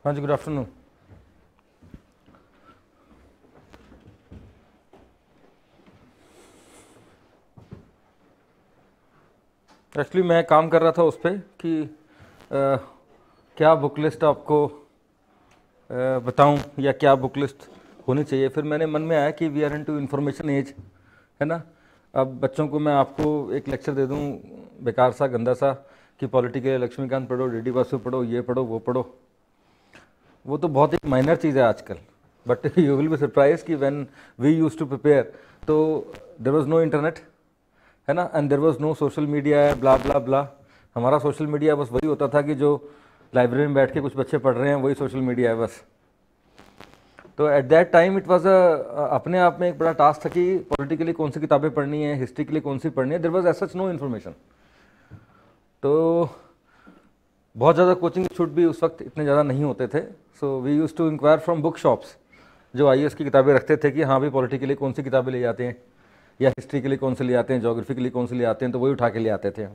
हाँ जी, good afternoon. Actually मैं काम कर रहा था उस पर कि क्या बुक लिस्ट आपको बताऊं या क्या बुक लिस्ट होनी चाहिए। फिर मैंने मन में आया कि we are into information age, है ना। अब बच्चों को मैं आपको एक लेक्चर दे दूं बेकार सा गंदा सा कि पॉलिटिकल लक्ष्मीकांत पढ़ो, डीडी बासु पढ़ो, ये पढ़ो वो पढ़ो, वो तो बहुत एक माइनर चीज़ है आजकल। But you will be surprise कि when we used to prepare तो देयर वाज नो इंटरनेट, है ना, and there was no social media, blah blah blah. हमारा सोशल मीडिया बस वही होता था कि जो लाइब्रेरी में बैठ के कुछ बच्चे पढ़ रहे हैं वही सोशल मीडिया है बस। तो at that time it was अपने आप में एक बड़ा टास्क था कि पॉलिटिकली कौन सी किताबें पढ़नी है, हिस्ट्री के लिए कौन सी पढ़नी है। There was as such no information. तो बहुत ज़्यादा कोचिंग इंस्टीट्यूट भी उस वक्त इतने ज़्यादा नहीं होते थे। So we use to inquire from book shops जो IAS की किताबें रखते थे कि हाँ भाई पॉलिटी के लिए कौन सी किताबें ले जाते हैं, या हिस्ट्री के लिए कौन से ले आते हैं, ज्योग्राफी के लिए कौन से ले आते हैं, तो वही उठा के ले आते थे।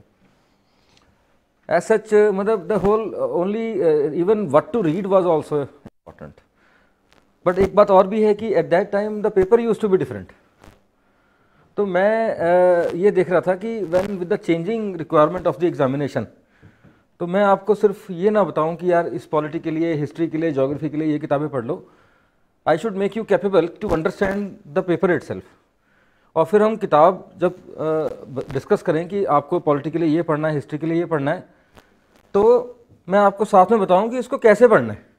एज सच मतलब the whole only even what to read was also important. But एक बात और भी है कि at that time the paper use to be different. तो मैं ये देख रहा था कि when with the changing requirement of the examination, तो मैं आपको सिर्फ ये ना बताऊं कि यार इस पॉलिटी के लिए, हिस्ट्री के लिए, ज्योग्राफी के लिए ये किताबें पढ़ लो। I should make you capable to understand the paper itself. और फिर हम किताब जब डिस्कस करें कि आपको पॉलिटी के लिए ये पढ़ना है, हिस्ट्री के लिए ये पढ़ना है, तो मैं आपको साथ में बताऊं कि इसको कैसे पढ़ना है।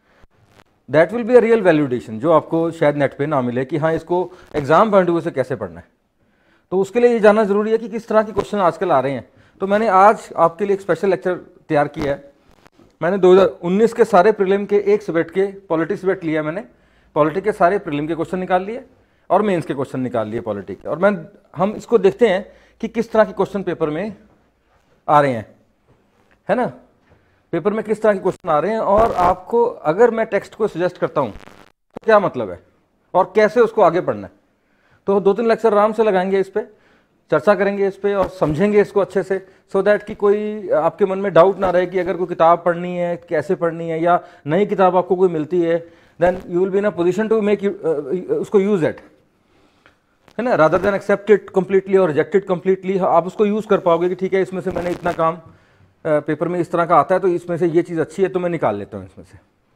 That will be a real validation जो आपको शायद नेट पे ना मिले कि हाँ इसको एग्जाम पॉइंट ऑफ व्यू से कैसे पढ़ना है। तो उसके लिए ये जानना जरूरी है कि किस तरह के क्वेश्चन आजकल आ रहे हैं। तो मैंने आज आपके लिए एक स्पेशल लेक्चर तैयार किया है। मैंने 2019 के सारे प्रीलिम के एक सब्जेक्ट के पॉलिटिक्स सब्जेक्ट लिया, मैंने पॉलिटी के सारे प्रीलिम के क्वेश्चन निकाल लिए और मेंस के क्वेश्चन निकाल लिए पॉलिटी के। और हम इसको देखते हैं कि किस तरह के क्वेश्चन पेपर में आ रहे हैं, है ना, पेपर में किस तरह के क्वेश्चन आ रहे हैं। और आपको अगर मैं टेक्स्ट को सजेस्ट करता हूं तो क्या मतलब है और कैसे उसको आगे पढ़ना है। तो 2-3 लेक्चर आराम से लगाएंगे, इस पर चर्चा करेंगे, इस पर और समझेंगे इसको अच्छे से, सो दैट कि कोई आपके मन में डाउट ना रहे कि अगर कोई किताब पढ़नी है कैसे पढ़नी है, या नई किताब आपको कोई मिलती है then you will be in a position to make उसको यूज इट, है ना, rather than accept it completely और रिजेक्ट इट कंप्लीटली। आप उसको यूज कर पाओगे कि ठीक है इसमें से मैंने इतना काम पेपर में इस तरह का आता है तो इसमें से ये चीज़ अच्छी है तो मैं निकाल लेता हूँ इसमें से।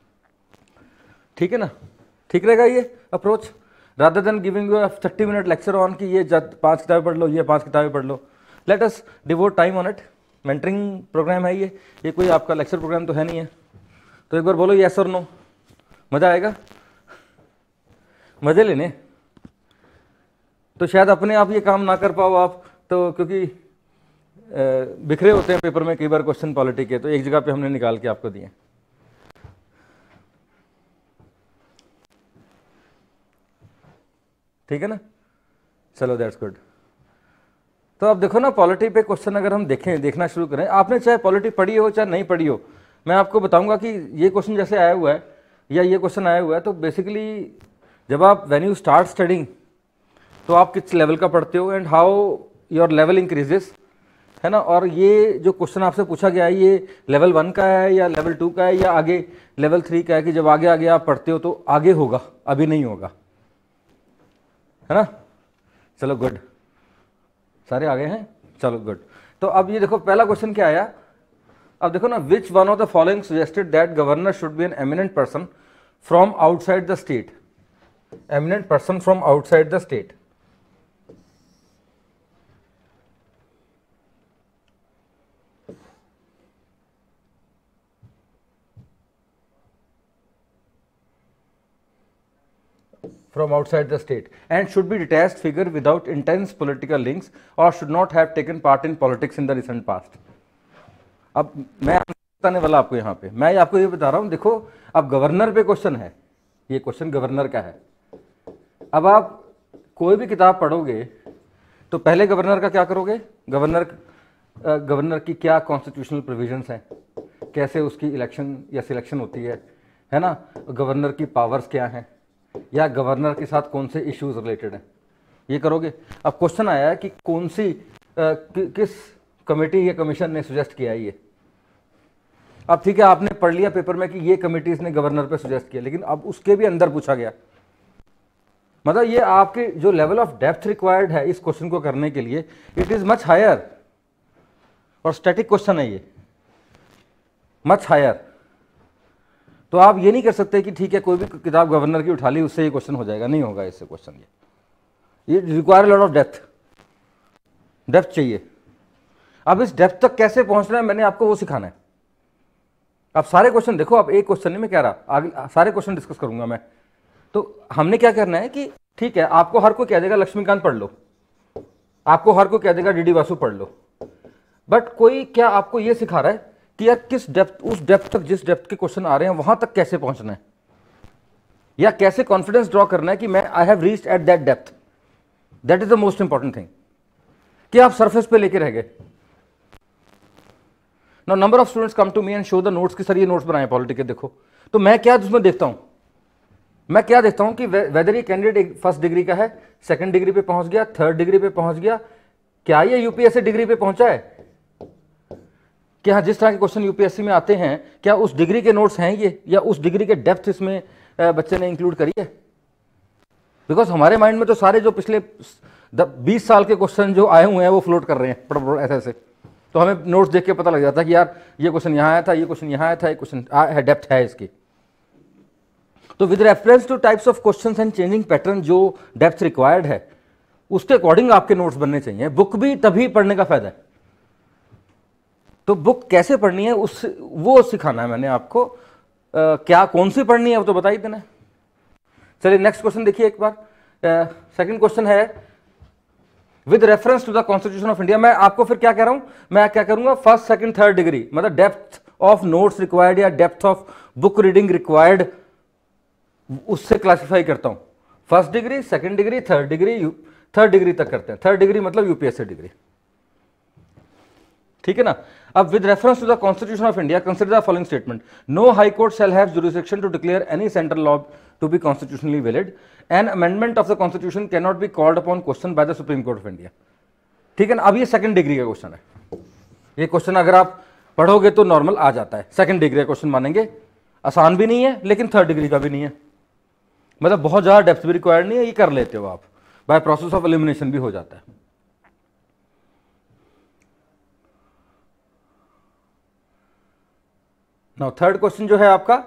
ठीक है ना, ठीक रहेगा ये approach, rather than giving you 30-minute lecture on कि ये 5 किताबें पढ़ लो, ये 5 किताबें पढ़ लो। Let us devote time on it. Mentoring programme है ये कोई आपका लेक्चर प्रोग्राम तो है नहीं है। तो एक बार बोलो यस और नो, मज़ा आएगा, मज़े लेने। तो शायद अपने आप ये काम ना कर पाओ आप, तो क्योंकि बिखरे होते हैं पेपर में कई बार क्वेश्चन पॉलिटी के, तो एक जगह पे हमने निकाल के आपको दिए। ठीक है ना, चलो दैट्स गुड। तो अब देखो ना, पॉलिटी पे क्वेश्चन अगर हम देखना शुरू करें, आपने चाहे पॉलिटी पढ़ी हो चाहे नहीं पढ़ी हो, मैं आपको बताऊंगा कि ये क्वेश्चन जैसे आया हुआ है या ये क्वेश्चन आया हुआ है, तो बेसिकली जब आप व्हेन यू स्टार्ट स्टडिंग तो आप किस लेवल का पढ़ते हो and how your level increases, है ना। और ये जो क्वेश्चन आपसे पूछा गया है ये लेवल 1 का है या लेवल 2 का है या आगे लेवल 3 का है, कि जब आगे आगे आप पढ़ते हो तो आगे होगा, अभी नहीं होगा, है ना। चलो गुड, सारे आ गए हैं, चलो गुड। तो अब ये देखो पहला क्वेश्चन क्या आया। अब देखो ना, which one of the following suggested that governor should be an eminent person from outside the state. Eminent person from outside the state. from outside the state and should be detached figure without intense political links or should not have taken part in politics in the recent past। अब मैं बताने वाला आपको यहाँ पे, मैं आपको ये बता रहा हूँ, देखो अब गवर्नर पे क्वेश्चन है, ये क्वेश्चन गवर्नर का है। अब आप कोई भी किताब पढ़ोगे तो पहले गवर्नर का क्या करोगे, गवर्नर की क्या कॉन्स्टिट्यूशनल प्रोविजंस हैं, कैसे उसकी इलेक्शन या सिलेक्शन होती है ना, गवर्नर की पावर्स क्या हैं, या गवर्नर के साथ कौन से इश्यूज रिलेटेड हैं, ये करोगे। अब क्वेश्चन आया है कि कौन सी किस कमेटी या कमीशन ने सजेस्ट किया है ये, अब ठीक है, आपने पढ़ लिया पेपर में कि ये कमिटीज ने गवर्नर पे सुजेस्ट किया, लेकिन अब उसके भी अंदर पूछा गया, मतलब ये आपके जो लेवल ऑफ डेप्थ रिक्वायर्ड है इस क्वेश्चन को करने के लिए, इट इज मच हायर, और स्टैटिक क्वेश्चन है ये, मच हायर। तो आप ये नहीं कर सकते कि ठीक है कोई भी किताब गवर्नर की उठा ली उससे ये क्वेश्चन हो जाएगा, नहीं होगा इससे क्वेश्चन। ये रिक्वायर लॉट ऑफ डेप्थ चाहिए। अब इस डेप्थ तक कैसे पहुंचना है मैंने आपको वो सिखाना है। अब सारे क्वेश्चन देखो, अब एक क्वेश्चन नहीं मैं कह रहा, आगे सारे क्वेश्चन डिस्कस करूंगा मैं। तो हमने क्या करना है कि ठीक है आपको हर कोई कह देगा लक्ष्मीकांत पढ़ लो, आपको हर कोई कह देगा डीडी वासु पढ़ लो, बट कोई क्या आपको ये सिखा रहा है कि यार किस डेप्थ, उस डेप्थ तक जिस डेप्थ के क्वेश्चन आ रहे हैं वहां तक कैसे पहुंचना है, या कैसे कॉन्फिडेंस ड्रॉ करना है कि मैं I have reached at that depth. That is the most important thing, कि आप सरफेस पे लेके रह गए। Now number of students come to me and show the notes कि सर ये नोट्स बनाए पॉलिटी के, देखो। तो मैं क्या उसमें देखता हूं, मैं क्या देखता हूं कि वेदर ये कैंडिडेट फर्स्ट डिग्री का है, सेकंड डिग्री पे पहुंच गया, थर्ड डिग्री पे पहुंच गया, क्या ये यूपीएससी डिग्री पे पहुंचा है, क्या जिस तरह के क्वेश्चन यूपीएससी में आते हैं क्या उस डिग्री के नोट्स हैं ये, या उस डिग्री के डेप्थ इसमें बच्चे ने इंक्लूड करी है। बिकॉज हमारे माइंड में तो सारे जो पिछले 20 साल के क्वेश्चन जो आए हुए हैं वो फ्लोट कर रहे हैं ऐसे ऐसे, तो हमें नोट्स देख के पता लग जाता है कि यार ये क्वेश्चन यहाँ आया था, ये क्वेश्चन यहाँ आया था, ये क्वेश्चन है, डेप्थ है इसकी। तो with reference to types of questions and changing pattern जो डेप्थ रिक्वायर्ड है उसके अकॉर्डिंग आपके नोट्स बनने चाहिए। बुक भी तभी पढ़ने का फायदा है। तो बुक कैसे पढ़नी है उस वो सिखाना है मैंने आपको। क्या कौन सी पढ़नी है वो तो बता ही देना है। चलिए नेक्स्ट क्वेश्चन देखिए एक बार। सेकंड क्वेश्चन है with reference to the constitution of India. मैं आपको फिर क्या कह रहा हूं, मैं क्या करूंगा फर्स्ट सेकंड थर्ड डिग्री, मतलब डेप्थ ऑफ नोट्स रिक्वायर्ड या depth of book reading required, उससे क्लासिफाई करता हूं। First degree, second degree, third degree, third degree तक करते हैं। थर्ड डिग्री मतलब यूपीएससी डिग्री, ठीक है ना। अब with reference to the constitution of India consider the following statement, no high court shall have jurisdiction to declare any central law to be constitutionally valid, an amendment of the constitution can not be called upon question by the Supreme Court of India. ठीक है ना। अब ये second degree का question है। ये question अगर आप पढ़ोगे तो नॉर्मल आ जाता है, सेकंड डिग्री का क्वेश्चन मानेंगे। आसान भी नहीं है लेकिन थर्ड डिग्री का भी नहीं है, मतलब बहुत ज्यादा डेप्थ भी रिक्वायर्ड नहीं है, ये कर लेते हो आप, बाय प्रोसेस ऑफ एलिमिनेशन भी हो जाता है। नाउ थर्ड क्वेश्चन जो है आपका,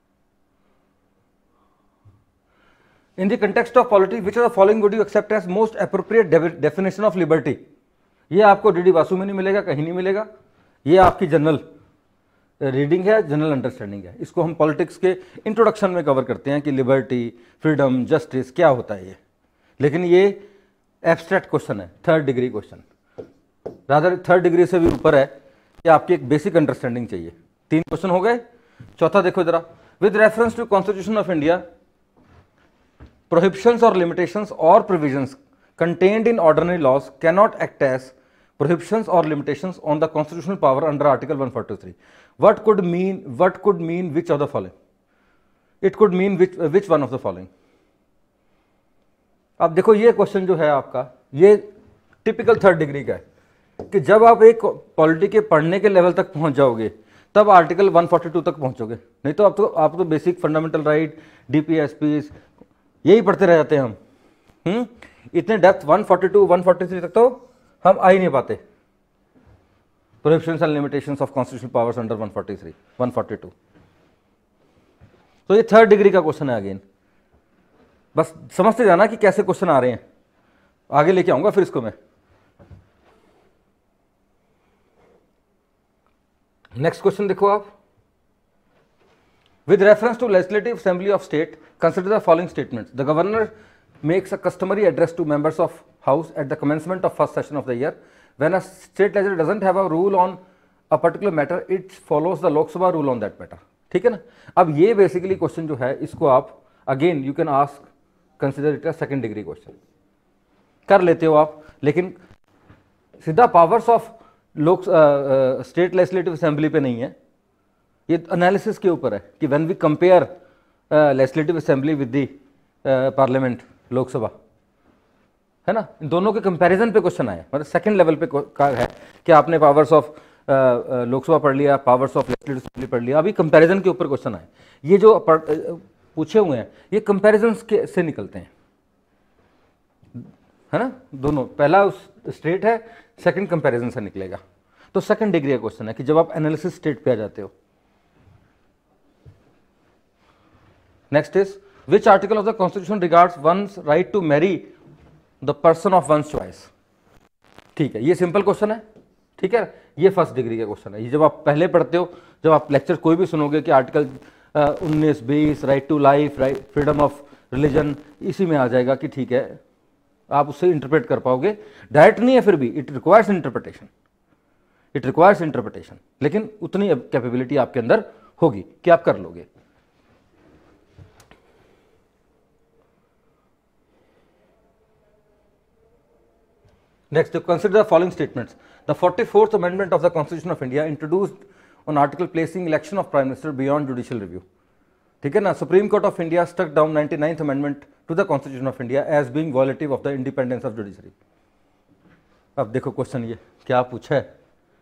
in the context of politics which are the following would you accept as most appropriate definition of liberty. ये आपको डीडी वासु में नहीं मिलेगा, कहीं नहीं मिलेगा। ये आपकी जनरल रीडिंग है, जनरल अंडरस्टैंडिंग है। इसको हम पॉलिटिक्स के इंट्रोडक्शन में कवर करते हैं कि लिबर्टी, फ्रीडम, जस्टिस क्या होता है ये, लेकिन ये एब्स्ट्रैक्ट क्वेश्चन है, third degree question. Rather third degree से भी ऊपर है कि आपकी एक बेसिक अंडरस्टैंडिंग चाहिए। 3 क्वेश्चन हो गए। चौथा देखो जरा, with reference to constitution of India prohibitions or limitations or provisions contained in ordinary laws cannot act as prohibitions or limitations on the constitutional power under article 143. What could mean which of the following? It could mean which one of the following? अब देखो ये question जो है आपका, ये typical third degree का है कि जब आप एक पॉलिटी के पढ़ने के लेवल तक पहुंच जाओगे तब आर्टिकल 142 तक पहुंचोगे, नहीं तो आप तो बेसिक फंडामेंटल राइट, डीपीएसपी यही पढ़ते रह जाते हैं हम। इतने डेप्थ 142 143 तक तो हम आ ही नहीं पाते। Prohibitions and limitations of constitutional powers under 143 142। तो ये थर्ड डिग्री का क्वेश्चन है। अगेन बस समझते जाना कि कैसे क्वेश्चन आ रहे हैं, आगे लेके आऊंगा फिर इसको मैं। नेक्स्ट क्वेश्चन देखो आप, with reference to legislative assembly of state consider the following statements. The governor makes a customary address to members of house at the commencement of first session of the year. When a state legislature doesn't have a rule on a particular matter, it follows the Lok Sabha rule on that matter. ठीक है ना। अब ये basically question जो है इसको आप again you can ask consider it a second degree question कर लेते हो आप, लेकिन सीधा powers of state legislative assembly पे नहीं है, ये एनालिसिस के ऊपर है कि when we compare legislative assembly with the parliament, Lok Sabha, है ना, इन दोनों के कंपैरिजन पे क्वेश्चन आया, मतलब सेकंड लेवल पे का है कि आपने पावर्स ऑफ लोकसभा पढ़ लिया, पावर्स ऑफ लेजिस्लेटिव असेंबली पढ़ लिया, अभी कंपैरिजन के ऊपर क्वेश्चन आए। ये जो पूछे हुए हैं ये कंपैरिजन से निकलते हैं, है ना, दोनों, पहला स्टेट है, सेकंड कंपैरिजन से निकलेगा। तो सेकंड डिग्री का क्वेश्चन है कि जब आप एनालिसिस स्टेट पे आ जाते हो। Next is which article of the constitution regards one's right to marry the person of one's choice. ठीक है, ये सिंपल क्वेश्चन है, ठीक है, ये फर्स्ट डिग्री का क्वेश्चन है। ये जब आप पहले पढ़ते हो, जब आप लेक्चर कोई भी सुनोगे कि article 19-20 right to life, right freedom of religion, इसी में आ जाएगा कि ठीक है, आप उससे इंटरप्रेट कर पाओगे। डायरेक्ट नहीं है फिर भी, it requires interpretation, it requires interpretation, लेकिन उतनी कैपेबिलिटी आपके अंदर होगी कि आप कर लोगे। Next, to consider the following statements. The 44th Amendment of the Constitution of India introduced an article placing election of Prime Minister beyond judicial review. ठीक है ना, Supreme Court of India struck down 99th Amendment to the Constitution of India as being violative of the independence of judiciary. अब देखो question ये क्या पूछा है।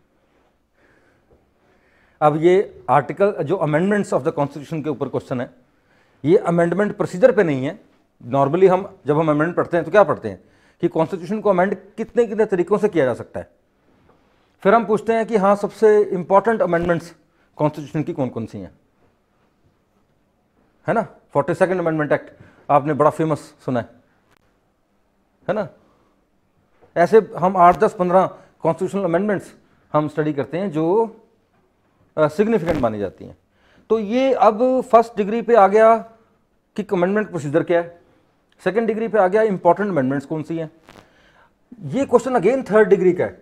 अब ये आर्टिकल जो अमेंडमेंट्स ऑफ द कॉन्स्टिट्यूशन के ऊपर क्वेश्चन है, ये अमेंडमेंट प्रोसीजर पे नहीं है। नॉर्मली हम जब हम अमेंडमेंट पढ़ते हैं तो क्या पढ़ते हैं कि कॉन्स्टिट्यूशन को अमेंड कितने कितने तरीकों से किया जा सकता है। फिर हम पूछते हैं कि हाँ, सबसे इंपॉर्टेंट अमेंडमेंट्स कॉन्स्टिट्यूशन की कौन कौन सी हैं, है ना। 42nd अमेंडमेंट एक्ट आपने बड़ा फेमस सुना है ना। ऐसे हम 8, 10, 15 कॉन्स्टिट्यूशनल अमेंडमेंट्स हम स्टडी करते हैं जो सिग्निफिकेंट मानी जाती हैं। तो ये अब फर्स्ट डिग्री पे आ गया कि अमेंडमेंट प्रोसीजर क्या है, सेकेंड डिग्री पे आ गया इंपॉर्टेंट अमेंडमेंट्स कौन सी हैं। ये क्वेश्चन अगेन थर्ड डिग्री का है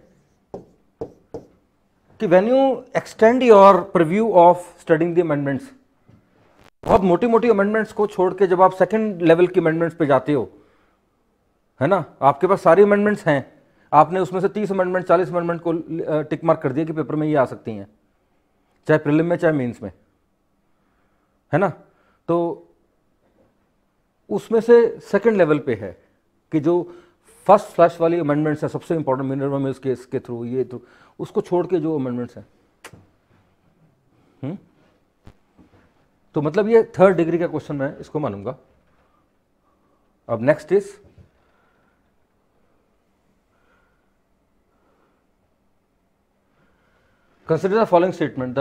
कि when you extend your preview of studying the amendments, बहुत मोटी मोटी अमेंडमेंट्स को छोड़ के जब आप सेकेंड लेवल की अमेंडमेंट्स पे जाते हो, है ना, आपके पास सारी अमेंडमेंट्स हैं, आपने उसमें से 30 अमेंडमेंट 40 अमेंडमेंट को टिक मार्क कर दिया कि पेपर में ये आ सकती हैं, चाहे प्रीलिम में चाहे मेंस में, है ना। तो उसमें से सेकंड लेवल पे है कि जो फर्स्ट फ्लैश वाली अमेंडमेंट्स है, सबसे इंपॉर्टेंट मिनरवा मिल्स केस के थ्रू, ये थ्रू, उसको छोड़ के जो अमेंडमेंट्स हैं, तो मतलब ये थर्ड डिग्री का क्वेश्चन मैं इसको मानूंगा। अब next is consider the following statement.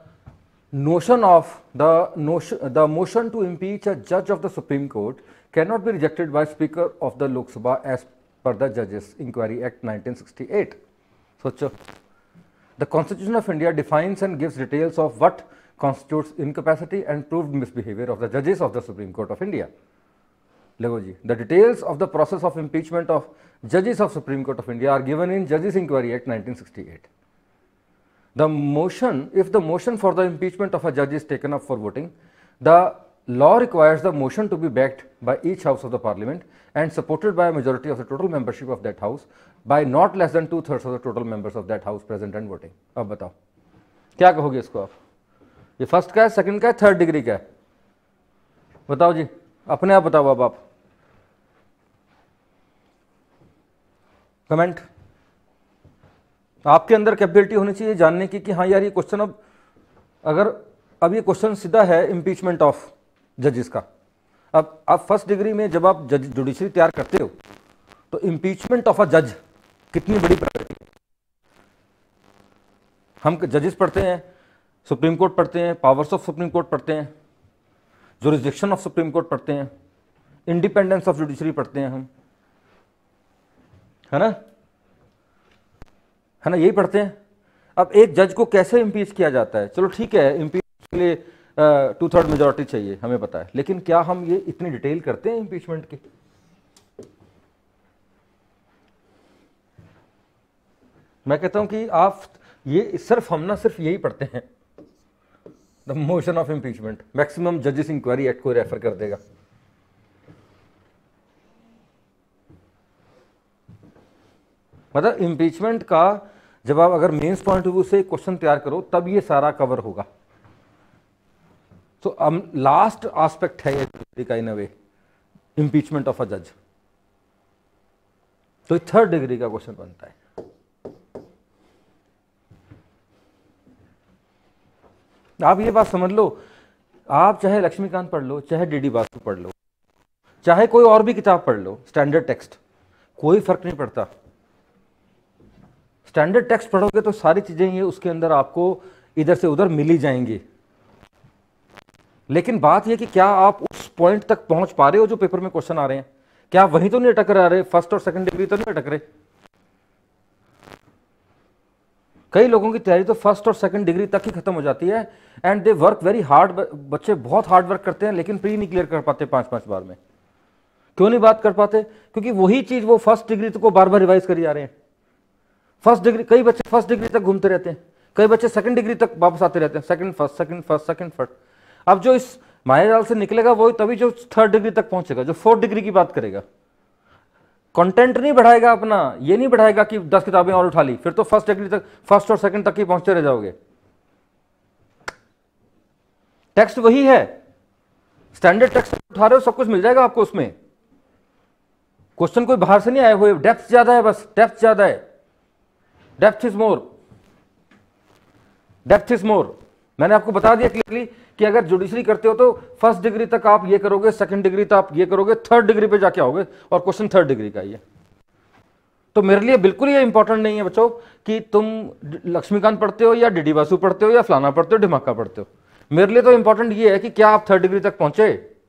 The motion to impeach a judge of the Supreme Court cannot be rejected by Speaker of the Lok Sabha as per the Judges Inquiry Act 1968. So, the Constitution of India defines and gives details of what constitutes incapacity and proved misbehavior of the judges of the Supreme Court of India. Lego ji, the details of the process of impeachment of judges of Supreme Court of India are given in Judges Inquiry Act 1968. The motion, if the motion for the impeachment of a judge is taken up for voting, the law requires the motion to be backed by each house of the parliament and supported by a majority of the total membership of that house by not less than 2/3 of the total members of that house present and voting. अब बताओ क्या कहोगे इसको आप। ये first का है, second का है, थर्ड डिग्री का है, बताओ जी, अपने आप बताओ। अब आप कमेंट, आपके अंदर कैपेबिलिटी होनी चाहिए जानने की कि हाँ यार ये क्वेश्चन अब ये क्वेश्चन सीधा है इम्पीचमेंट ऑफ जजेस का। अब फर्स्ट डिग्री में जब आप जज जुडिशरी तैयार करते हो तो इम्पीचमेंट ऑफ अ जज कितनी बड़ी प्रायोरिटी है। हम जजेस पढ़ते हैं, सुप्रीम कोर्ट पढ़ते हैं, पावर्स ऑफ सुप्रीम कोर्ट पढ़ते हैं, जुरिस्डिक्शन ऑफ सुप्रीम कोर्ट पढ़ते हैं, इंडिपेंडेंस ऑफ जुडिशरी पढ़ते हैं हम, है ना, यही पढ़ते हैं। अब एक जज को कैसे इम्पीच किया जाता है, चलो ठीक है, इम्पीच के लिए 2/3 मेजोरिटी चाहिए, हमें पता है, लेकिन क्या हम ये इतनी डिटेल करते हैं इम्पीचमेंट की। मैं कहता हूं कि आप ये सिर्फ यही पढ़ते हैं, the motion of impeachment. Maximum जजेस इंक्वायरी एक्ट को रेफर कर देगा। मतलब इम्पीचमेंट का जब आप अगर मेंस पॉइंट ऑफ व्यू से क्वेश्चन तैयार करो तब ये सारा कवर होगा। तो लास्ट एस्पेक्ट है ये का इन अ वे, इम्पीचमेंट ऑफ अ जज। तो थर्ड डिग्री का क्वेश्चन बनता है। आप ये बात समझ लो, आप चाहे लक्ष्मीकांत पढ़ लो, चाहे डीडी बासु पढ़ लो, चाहे कोई और भी किताब पढ़ लो, स्टैंडर्ड टेक्स्ट, कोई फर्क नहीं पड़ता। स्टैंडर्ड टेक्स्ट पढ़ोगे तो सारी चीजें ये उसके अंदर आपको इधर से उधर मिल ही जाएंगी, लेकिन बात यह कि क्या आप उस पॉइंट तक पहुंच पा रहे हो जो पेपर में क्वेश्चन आ रहे हैं? क्या वहीं तो नहीं अटक रहे? फर्स्ट और सेकंड डिग्री तो नहीं अटक रहे? कई लोगों की तैयारी तो फर्स्ट और सेकंड डिग्री तक ही खत्म हो जाती है, and they work very hard. बच्चे बहुत हार्ड वर्क करते हैं लेकिन प्री नहीं क्लियर कर पाते 5-5 बार में। क्यों नहीं बात कर पाते? क्योंकि वही चीज वो फर्स्ट डिग्री को बार बार रिवाइज करी जा रहे हैं। फर्स्ट डिग्री, कई बच्चे फर्स्ट डिग्री तक घूमते रहते हैं, कई बच्चे सेकंड डिग्री तक वापस आते रहते हैं, second first, second first, second first. अब जो इस मायाजाल से निकलेगा वही तभी जो थर्ड डिग्री तक पहुंचेगा, जो फोर्थ डिग्री की बात करेगा। कंटेंट नहीं बढ़ाएगा अपना, ये नहीं बढ़ाएगा कि 10 किताबें और उठा ली, फिर तो फर्स्ट डिग्री तक, फर्स्ट और सेकंड तक ही पहुंचते रह जाओगे। टेक्स्ट वही है, स्टैंडर्ड टेक्स्ट उठा रहे हो, सब कुछ मिल जाएगा आपको उसमें। क्वेश्चन कोई बाहर से नहीं आए हुए, डेप्थ ज्यादा है, बस डेप्थ ज्यादा है। Depth is more, depth is more. मैंने आपको बता दिया क्लियरली कि अगर जुडिशरी करते हो तो फर्स्ट डिग्री तक आप ये करोगे, सेकंड डिग्री तक आप ये करोगे, थर्ड डिग्री पे जाके आओगे और क्वेश्चन थर्ड डिग्री का ही है। तो मेरे लिए बिल्कुल ये इंपॉर्टेंट नहीं है बच्चों कि तुम लक्ष्मीकांत पढ़ते हो या डीडी बासु पढ़ते हो या फलाना पढ़ते हो, ढिमाका पढ़ते हो। मेरे लिए तो इंपॉर्टेंट ये है कि क्या आप थर्ड डिग्री तक पहुंचे,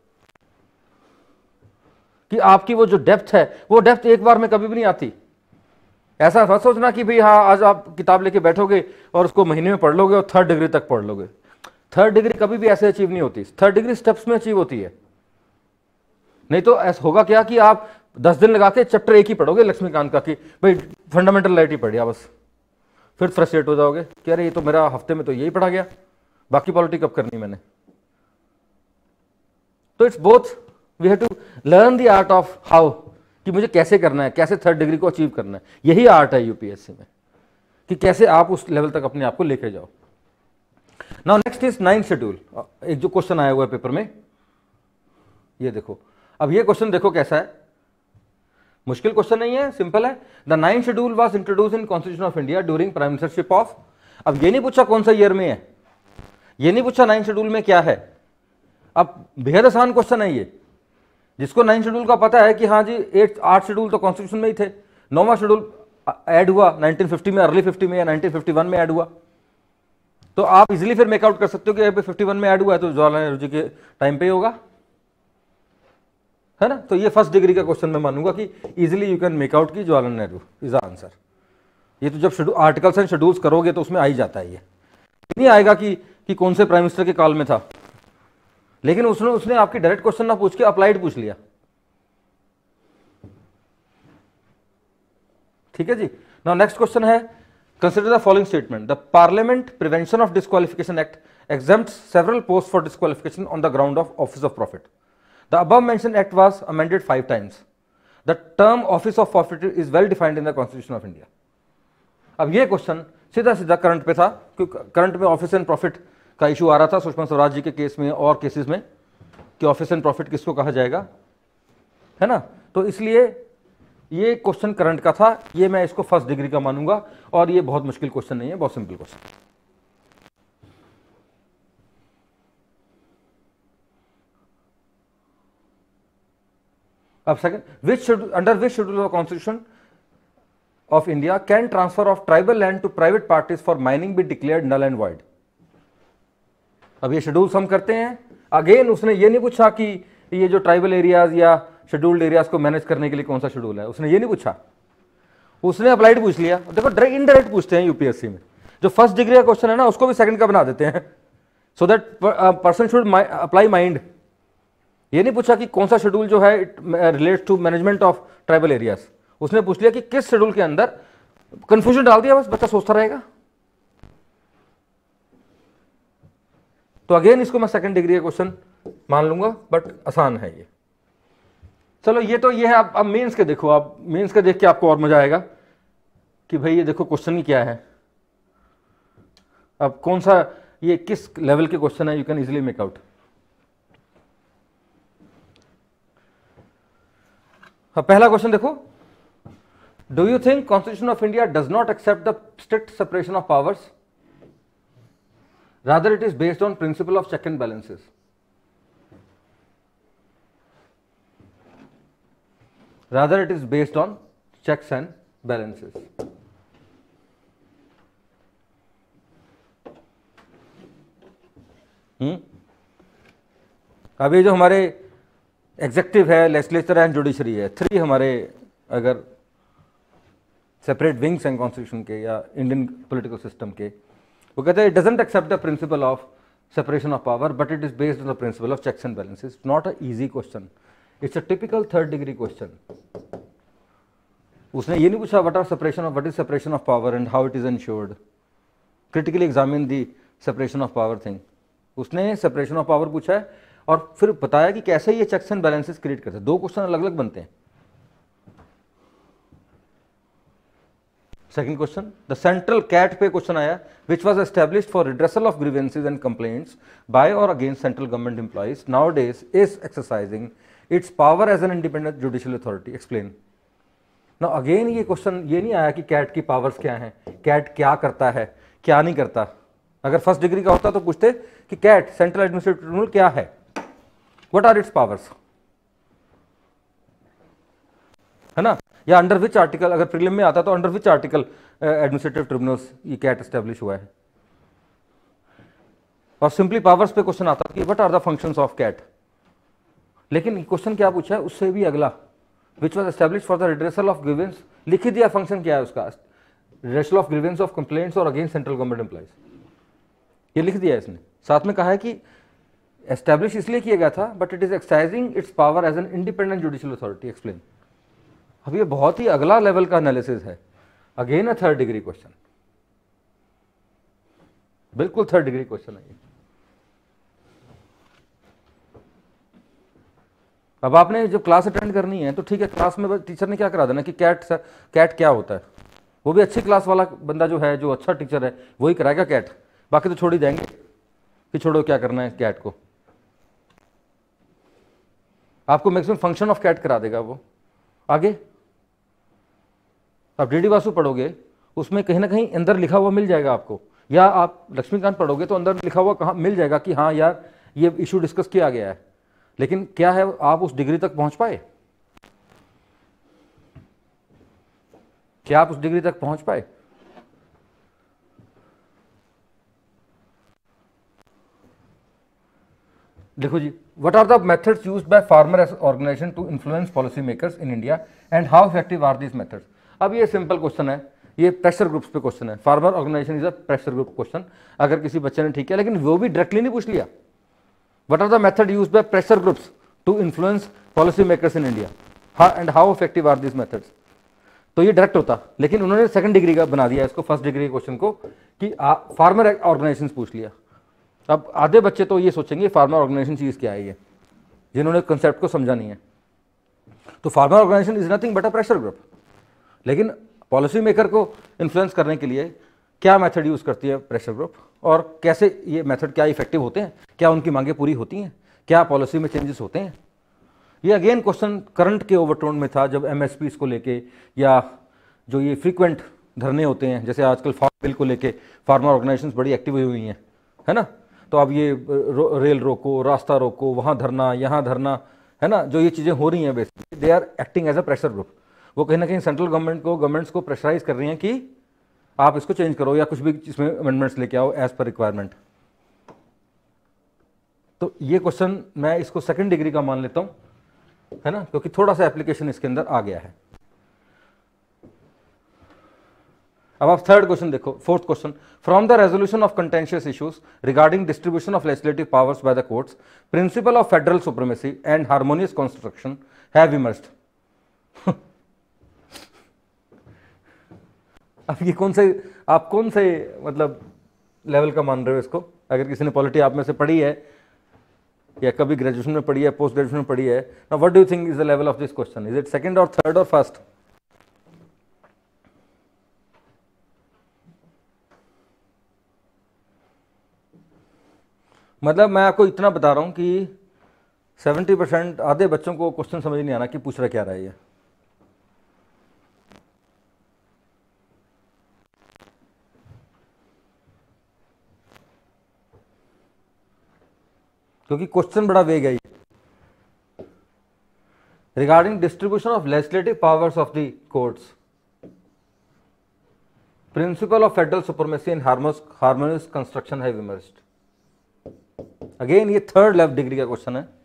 कि आपकी वो जो डेप्थ है, वो डेप्थ एक बार में कभी भी नहीं आती। ऐसा मत सोचना कि भाई हाँ आज आप किताब लेके बैठोगे और उसको महीने में पढ़ लोगे और थर्ड डिग्री तक पढ़ लोगे। थर्ड डिग्री कभी भी ऐसे अचीव नहीं होती, थर्ड डिग्री स्टेप्स में अचीव होती है। नहीं तो ऐसा होगा क्या कि आप 10 दिन लगा के चैप्टर 1 ही पढ़ोगे लक्ष्मीकांत का कि भाई फंडामेंटल राइट ही पढ़िया बस, फिर फ्रस्ट्रेट हो जाओगे कि अरे ये तो मेरा हफ्ते में तो यही पढ़ा गया, बाकी पॉलिटी कब करनी मैंने। तो it's both, we have to learn the art of how, कि मुझे कैसे करना है, कैसे थर्ड डिग्री को अचीव करना है। यही आर्ट है यूपीएससी में, कि कैसे आप उस लेवल तक अपने आप को लेके जाओ। Now next is 9th schedule. एक जो क्वेश्चन आया हुआ है पेपर में, ये देखो। अब ये क्वेश्चन देखो कैसा है, मुश्किल क्वेश्चन नहीं है, सिंपल है। The 9th schedule was introduced in constitution of India during prime ministership of. अब ये नहीं पूछा कौन सा ईयर में है, ये नहीं पूछा 9th शेड्यूल में क्या है। अब बेहद आसान क्वेश्चन है ये, जिसको 9th शेड्यूल का पता है कि हाँ जी 8 शेड्यूल तो कॉन्स्टिट्यूशन में ही थे, 9वां शेड्यूल ऐड हुआ 1950 में, अर्ली 50 में या 1951 में ऐड हुआ, तो आप इजीली फिर मेकआउट कर सकते हो कि 51 में ऐड हुआ है तो जवाहरलाल नेहरू जी के टाइम पे ही होगा, है ना। तो ये फर्स्ट डिग्री का क्वेश्चन मैं मानूंगा कि इजीली यू कैन मेकआउट कि Jawaharlal Nehru is the answer. ये तो जब आर्टिकल्स एंड शेड्यूल्स करोगे तो उसमें आ ही जाता है, ये नहीं आएगा कि कौन से प्राइम मिनिस्टर के काल में था, लेकिन उसने आपकी डायरेक्ट क्वेश्चन ना पूछ के अप्लाइड पूछ लिया। ठीक है जी। नाउ नेक्स्ट क्वेश्चन है, consider the following statement, the parliament prevention of disqualification act exempts several posts for disqualification on the ground of office of profit. The above mentioned act was amended 5 times. The term office of profit is well defined in the Constitution of India. अब ये question सीधा सीधा current पे था, क्योंकि current में office and profit का issue आ रहा था सुषमा स्वराज जी के केस में और केसेस में, कि ऑफिस एंड प्रॉफिट किसको कहा जाएगा, है ना। तो इसलिए ये क्वेश्चन करंट का था, ये मैं इसको फर्स्ट डिग्री का मानूंगा, और ये बहुत मुश्किल क्वेश्चन नहीं है, बहुत सिंपल क्वेश्चन। अब second, under which schedule of constitution of India can transfer of tribal land to private parties for mining be declared null and void. अब ये शेड्यूल्स हम करते हैं, अगेन उसने ये नहीं पूछा कि ये जो ट्राइबल एरियाज या शेड्यूल्ड एरियाज को मैनेज करने के लिए कौन सा शेड्यूल है, उसने ये नहीं पूछा, उसने अप्लाइड पूछ लिया। देखो इनडायरेक्ट पूछते हैं यूपीएससी में, जो फर्स्ट डिग्री का क्वेश्चन है ना उसको भी सेकंड का बना देते हैं, so that person should apply mind. ये नहीं पूछा कि कौन सा शेड्यूल जो है relates to management of tribal areas, उसने पूछ लिया कि किस शेड्यूल के अंदर, कंफ्यूजन डाल दिया, बस बच्चा सोचता रहेगा। तो अगेन इसको मैं सेकंड डिग्री का क्वेश्चन मान लूंगा, बट आसान है ये। चलो ये तो ये है, अब मेंस के देखो, आप मेंस के देख के आपको और मजा आएगा कि भाई ये देखो क्वेश्चन ही क्या है, अब कौन सा ये किस लेवल के क्वेश्चन है, you can easily make out. पहला क्वेश्चन देखो, do you think constitution of India does not accept the strict separation of powers. rather it is based on principle of check and balances. Rather it is based on checks and balances. अब ये जो हमारे executive है, legislature and judiciary है, 3 हमारे अगर separate wings हैं constitution के या इंडियन पॉलिटिकल सिस्टम के, वो कहते हैं it doesn't accept the principle of separation of power but it is based on the principle of checks and balances. Not a easy question, it's a typical 3rd degree question. उसने ये नहीं पूछा what is separation of power and how it is ensured. Critically examine the separation of power thing. उसने separation of power पूछा है और फिर बताया कि कैसे ये चेक्स एंड बैलेंसेस क्रिएट करते हैं. 2 क्वेश्चन अलग अलग बनते हैं. Second question, the central CAT पे क्वेश्चन आया which was established for redressal of grievances and complaints by और against central government employees nowadays is exercising its power as an independent judicial authority. Explain. ना again ये question ये नहीं आया कि cat की पावर्स क्या हैं, कैट क्या करता है क्या नहीं करता. अगर फर्स्ट डिग्री का होता तो पूछते कि कैट सेंट्रल एडमिनिस्ट्रेटिव ट्रिब्यूनल क्या है, व्हाट आर इट्स पावर्स, है ना, या अंडर विच आर्टिकल. अगर प्रीलिम में आता तो under which article administrative tribunals ये कैट एस्टेब्लिश हुआ है. और सिंपली पावर्स पे क्वेश्चन आता कि what are the functions of CAT. लेकिन क्वेश्चन क्या पूछा है उससे भी अगला, which was establish for the redressal of grievance. लिख ही दिया फंक्शन क्या है उसका, redressal of grievance of complaints और अगेंस्ट सेंट्रल गवर्नमेंट एम्प्लॉइज. ये लिख दिया इसने. साथ में कहा है कि एस्टेब्लिश इसलिए किया गया था but it is exercising its power as an independent judicial authority. Explain. अब ये बहुत ही अगला लेवल का एनालिसिस है. Again a 3rd degree question, बिल्कुल 3rd डिग्री क्वेश्चन है ये. अब आपने जब क्लास अटेंड करनी है तो ठीक है, क्लास में टीचर ने क्या करा देना कि कैट क्या होता है. वो भी अच्छी क्लास वाला बंदा जो है, जो अच्छा टीचर है, वही कराएगा कैट. बाकी तो छोड़ ही देंगे कि छोड़ो क्या करना है कैट को. आपको मैक्सिमम फंक्शन ऑफ कैट करा देगा वो. आगे आप डीडी वासु पढ़ोगे, उसमें कहीं ना कहीं अंदर लिखा हुआ मिल जाएगा आपको, या आप लक्ष्मीकांत पढ़ोगे तो अंदर लिखा हुआ कहाँ मिल जाएगा कि हाँ यार ये इशू डिस्कस किया गया है. लेकिन क्या है, आप उस डिग्री तक पहुंच पाए? क्या आप उस डिग्री तक पहुंच पाए? देखो जी, what are the methods used by farmer organisation to influence policy makers in India and how effective are these methods. अब ये सिंपल क्वेश्चन है, ये प्रेशर ग्रुप्स पे क्वेश्चन है. Farmer organisation is a pressure group question. अगर किसी बच्चे ने ठीक है, लेकिन वो भी डायरेक्टली नहीं पूछ लिया. What are the method used by pressure groups to influence policy makers in India and how effective are these methods. तो ये डायरेक्ट होता, लेकिन उन्होंने 2nd डिग्री का बना दिया इसको, 1st डिग्री क्वेश्चन को, कि फार्मर ऑर्गेनाइजेशन पूछ लिया. अब आधे बच्चे तो ये सोचेंगे फार्मर ऑर्गेनाइजेशन चीज़ क्या है, ये जिन्होंने कंसेप्ट को समझा नहीं है. तो farmer organisation is nothing but a pressure group. लेकिन पॉलिसी मेकर को इन्फ्लुएंस करने के लिए क्या मेथड यूज़ करती है प्रेशर ग्रुप, और कैसे ये मेथड क्या इफेक्टिव होते हैं, क्या उनकी मांगे पूरी होती हैं, क्या पॉलिसी में चेंजेस होते हैं. ये अगेन क्वेश्चन करंट के ओवरटोन में था जब एमएसपी को लेके, या जो ये फ्रीक्वेंट धरने होते हैं, जैसे आजकल फार्म बिल को लेके फार्मर ऑर्गेनाइजेशंस बड़ी एक्टिव हुई हैं, है ना. तो अब ये रेल रोको, रास्ता रोको, वहाँ धरना, यहाँ धरना, है ना, जो ये चीज़ें हो रही हैं basically they are acting as a pressure group. वो कहीं ना कहीं सेंट्रल गवर्नमेंट्स को प्रेशराइज कर रही हैं कि आप इसको चेंज करो या कुछ भी इसमें अमेंडमेंट्स लेके आओ एज पर रिक्वायरमेंट. तो ये क्वेश्चन मैं इसको 2nd डिग्री का मान लेता हूँ, है ना, क्योंकि थोड़ा सा एप्लीकेशन इसके अंदर आ गया है. अब आप 3rd क्वेश्चन देखो. 4th question, from the resolution of contentious issues regarding distribution of legislative powers by the courts principle of federal supremacy and harmonious construction have emerged. अब ये आप कौन से मतलब लेवल का मान रहे हो इसको? अगर किसी ने पॉलिटी आप में से पढ़ी है या कभी ग्रेजुएशन में पढ़ी है, पोस्ट ग्रेजुएशन में पढ़ी है, now what do you think is the level of this question? Is it 2nd और 3rd और 1st? मतलब मैं आपको इतना बता रहा हूं कि 70% आधे बच्चों को क्वेश्चन समझ नहीं आना कि पूछ रहा क्या रहा है ये. क्योंकि क्वेश्चन बड़ा वेग है ये। Regarding distribution of legislative powers of the courts, principle of federal supremacy and harmonious construction have emerged. Again ये थर्ड लेवल डिग्री का क्वेश्चन है,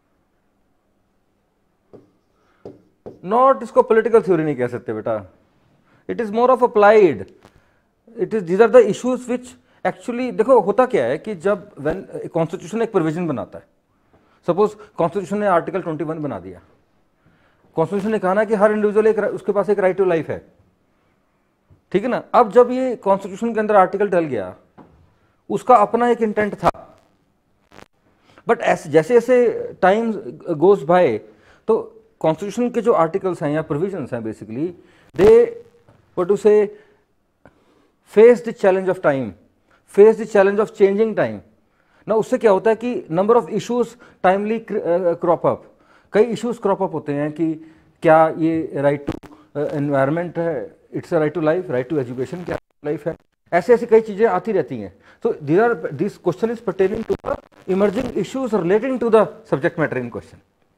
नॉट, इसको पॉलिटिकल थ्योरी नहीं कह सकते बेटा, it is more of applied, it is, these are the issues which actually, देखो होता क्या है कि जब व्हेन कॉन्स्टिट्यूशन एक प्रोविजन बनाता है, सपोज कॉन्स्टिट्यूशन ने आर्टिकल 21 बना दिया, कॉन्स्टिट्यूशन ने कहा ना कि हर इंडिविजुअल उसके पास एक राइट टू लाइफ है, ठीक है ना। अब जब ये कॉन्स्टिट्यूशन के अंदर आर्टिकल डल गया, उसका अपना एक इंटेंट था, बट जैसे जैसे टाइम गोज बाय, तो कॉन्स्टिट्यूशन के जो आर्टिकल्स हैं या प्रोविजंस हैं, basically they what to say face the challenge of time, face the challenge of changing time ना। उससे क्या होता है कि number of issues timely crop up, कई इश्यूज क्रॉप अप होते हैं कि क्या ये राइट टू एनवायरनमेंट है, it's a right to life, right to education क्या लाइफ है, ऐसे ऐसी कई चीजें आती रहती हैं। तो this question is pertaining to the emerging issues relating to the subject matter in question.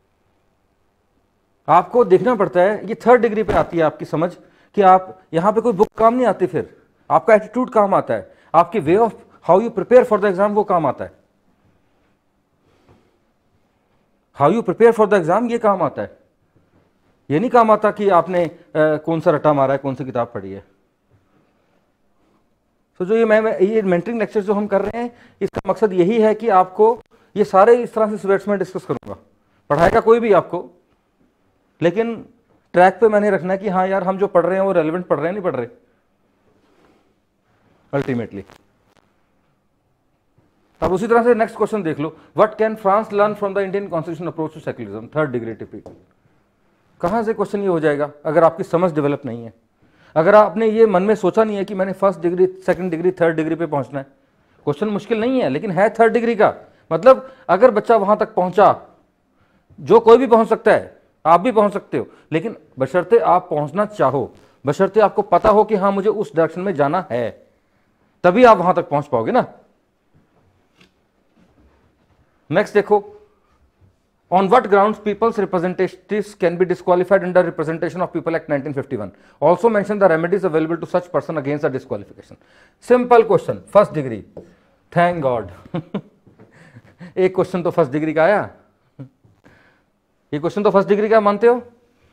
आपको देखना पड़ता है, ये थर्ड डिग्री पे आती है आपकी समझ, कि आप यहां पे कोई बुक काम नहीं आती, फिर आपका एटीट्यूड काम आता है, आपकी way of how you prepare for the exam वो काम आता है, how you prepare for the exam ये काम आता है। ये नहीं काम आता कि आपने कौन सा रट्टा मारा है, कौन सी किताब पढ़ी है। तो जो ये मेंटरिंग लेक्चर जो हम कर रहे हैं, इसका मकसद यही है कि आपको ये सारे इस तरह से स्टूडेंट्स में डिस्कस करूंगा, पढ़ाएगा कोई भी आपको, लेकिन ट्रैक पे मैंने रखना है कि हाँ यार हम जो पढ़ रहे हैं वो रेलेवेंट पढ़ रहे हैं, नहीं पढ़ रहे अल्टीमेटली। अब उसी तरह से नेक्स्ट क्वेश्चन देख लो, what can France learn from the Indian constitution approach to secularism, third degree typical. कहां से क्वेश्चन ये हो जाएगा अगर आपकी समझ डेवलप नहीं है, अगर आपने ये मन में सोचा नहीं है कि मैंने first degree, second degree, third degree पे पहुंचना है। क्वेश्चन मुश्किल नहीं है, लेकिन है थर्ड डिग्री का, मतलब अगर बच्चा वहां तक पहुंचा, जो कोई भी पहुंच सकता है, आप भी पहुंच सकते हो, लेकिन बशर्ते आप पहुंचना चाहो, बशर्ते आपको पता हो कि हाँ मुझे उस डायरेक्शन में जाना है, तभी आप वहां तक पहुंच पाओगे ना। नेक्स्ट देखो, on what grounds people's representatives can be disqualified under Representation of People Act 1951, also mention the remedies available to such person against the disqualification। simple question, first degree, thank god एक question तो first degree का आया, ये question तो first degree का मानते हो?